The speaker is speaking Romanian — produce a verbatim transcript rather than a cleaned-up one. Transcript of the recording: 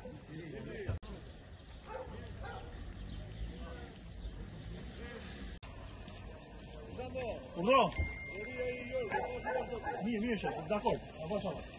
Urmă! Mie, mie și de acord. Am văzut.